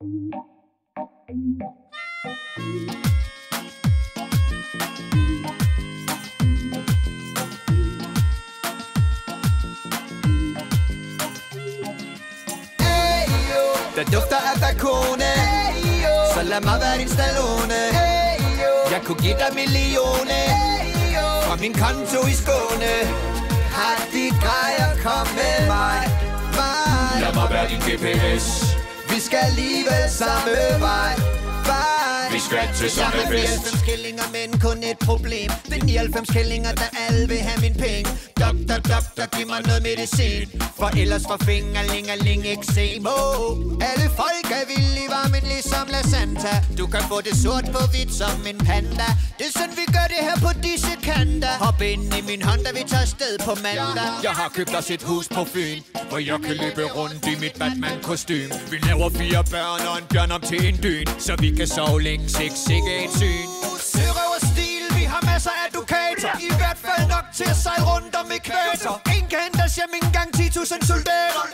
Der dufter af balkone, så lad mig være din stallone. Jeg kunne give dig millioner fra min konto i Skåne. Har de grejer, kom med mig. Lad mig være din GPS. Vi skal alligevel samme vej. Vi skal til Jeg har samme fest. 99 kællinger, men kun et problem. Det er 99 kællinger, der alle vil have min penge. Doktor, giv mig noget medicin, for ellers får fingerlingerling eksem. Alle folk er vilde i varmen ligesom La Santa. Du kan få det sort på hvidt som en panda. Det er sådan vi gør det her på disse kanter. Hop ind i min Honda, vi tager sted på mandag. Jeg har købt os et hus på Fyn, hvor jeg kan løbe rundt i mit Batman-kostym. Vi laver 4 børn og en bjørn op til en dyn, så vi kan sove længe, sikke et syn. Sørøverstil, vi har masser af dukater. I hvert fald nok til at sejle rundt om ekvator. En kan hente os hjem en gang 10.000 soldater.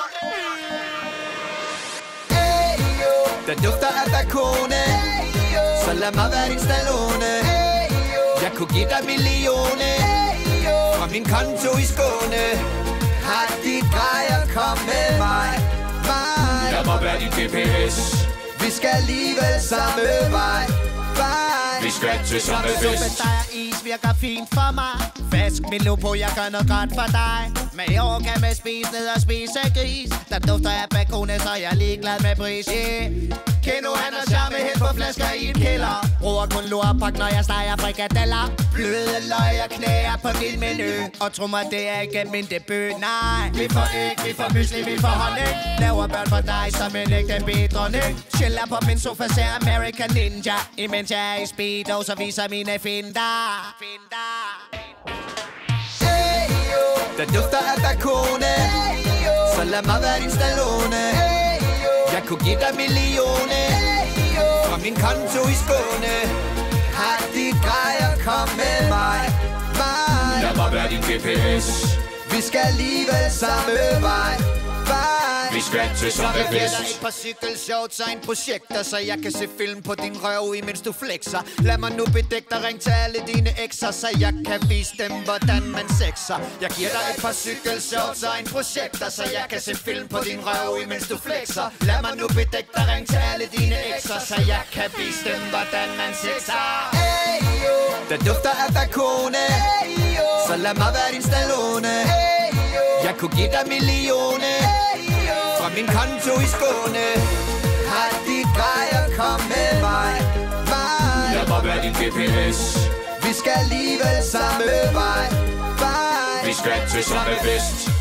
Der dufter af balkone, så lad mig være din stallone. Jeg kunne give dig millioner fra min konto i Skåne. Har de grejer, kom med mig. Lad mig være din GPS. Vi skal alligevel samme vej. Vi skal til samme fest. Superstar is virker fint for mig. Fask min lue på, jeg gør noget godt for dig. Men i år kan man spise ned og spise gris. Der dufter af balkone, så jeg er ligeglad med pris. Keno, han har charme hen på flasker i en kælder. Bruger kun lurpak, når jeg steger frikadeller. Bløde løg og knæer på min menu. Og tro mig, det er ikke min debut, nej. Vi får æg, vi får mysli, vi får honning. Laver børn for dig som en ægte bedronning. Chiller på min sofa, ser American Ninja. Imens jeg er i speedo, så viser mine finder. Der dufter af balkone, så lad mig være din stallone. Jeg kunne give dig millioner fra min konto i Skåne. Har de grejer, kom med mig. Lad mig være din GPS. Vi skal alligevel samme vej. Vi skal til samme Jeg giver fest. dig et par cykelshorts og en projekter, så jeg kan se film på din røv, imens du flexer. Lad mig nu bedække dig, ring til alle dine ekser, så jeg kan vise dem, hvordan man sexer. Jeg giver dig et par cykelshorts og en projekter, så jeg kan se film på din røv, imens du flexer. Lad mig nu bedække dig, ring til alle dine ekser, så jeg kan vise dem, hvordan man sexer. Der dufter af balkone, så lad mig være din stallone. Jeg kunne give dig millioner fra min konto i Skåne. Har de grejer, kom med mig. Lad mig være din GPS. Vi skal alligevel samme vej. Vi skal til samme fest.